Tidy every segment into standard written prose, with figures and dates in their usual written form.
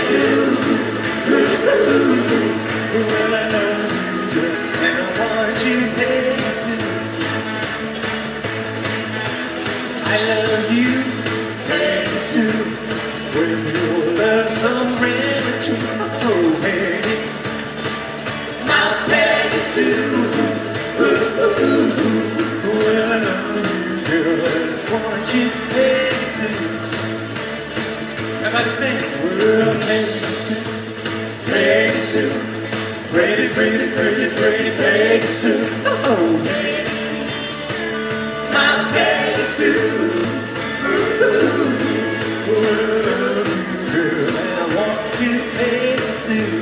soon. Well, I love you, girl, and I want you very soon. I love you very soon. With your love surrender to my whole head. My Peggy Sue. Well, I love you, girl, and I want you Peggy Sue. Everybody sing. Well, Peggy Sue, Peggy Sue, pretty, pretty, pretty, pretty Peggy Sue. Oh, my Peggy Sue. Girl, and I want you Peggy Sue.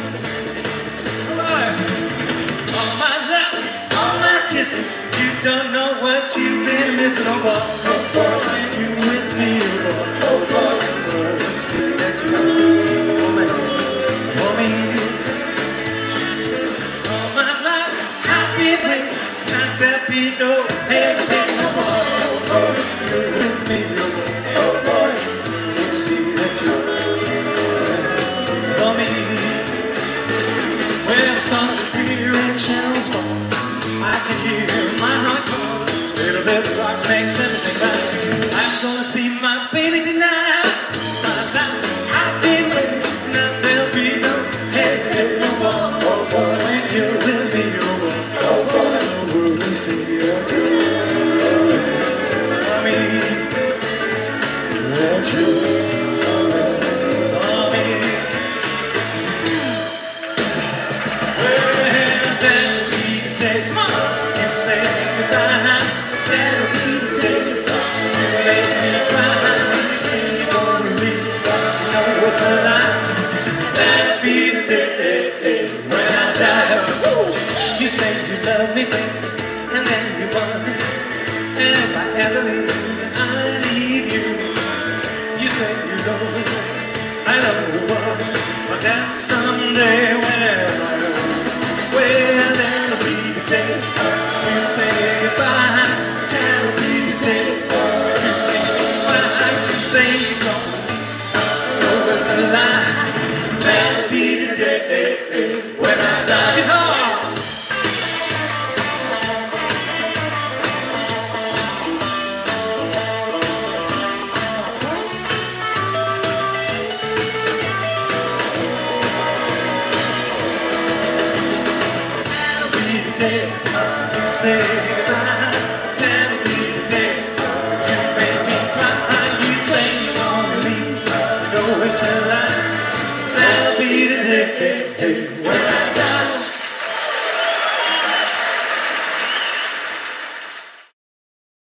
All my love, all my kisses, you don't know what you've been missing. Oh boy, when you with me, oh boy, let's see that you want me. All my life, I've been waiting, not there be no hesitation. Oh boy, you're with me, oh boy, let's see that you want me. Well, it's starting to hear and channels fall. I can hear my heart call. Little bit of rock makes everything right. I'm gonna see my baby tonight. I've been waiting, tonight there'll be no hesitation no more. Oh boy, when you're with me, oh boy, we'll see you too. Me, won't you? And then you want me, and if I ever leave, I leave you. You say you know me, I know you want me, but that's someday whenever I go. Well, that'll be the day you say goodbye. That'll be the day you make me cry. You say you're gone, oh, it's a lie. That'll be the day when I die. You know. Say goodbye, that'll be the day you make me cry. You say you wanna leave, you know it's a lie. That'll be the day when I die.